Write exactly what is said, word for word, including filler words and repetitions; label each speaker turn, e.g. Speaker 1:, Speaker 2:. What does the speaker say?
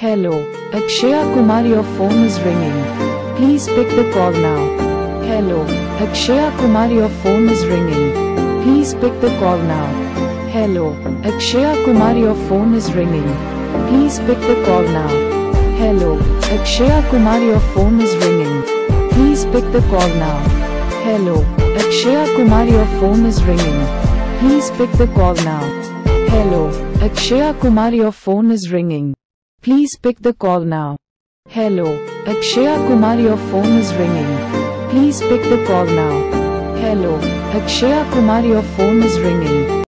Speaker 1: Hello, Akshaya Kumar, your phone is ringing. Please pick the call now. Hello, Akshaya Kumar, your phone is ringing. Please pick the call now. Hello, Akshaya Kumar, your phone is ringing. Please pick the call now. Hello, Akshaya Kumar, your phone is ringing. Please pick the call now. Hello, Akshaya Kumar, your phone is ringing. Please pick the call now. Hello, Akshaya Kumar, your phone is ringing. Please pick the call now. Hello, Akshaya Kumar, your phone is ringing. Please pick the call now. Hello, Akshaya Kumar, your phone is ringing.